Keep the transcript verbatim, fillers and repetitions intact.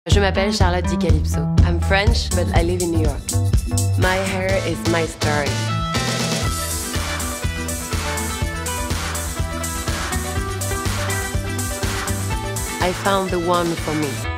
Je m'appelle Charlotte Di Calypso. I'm French, but I live in New York. My hair is my story. I found the one for me.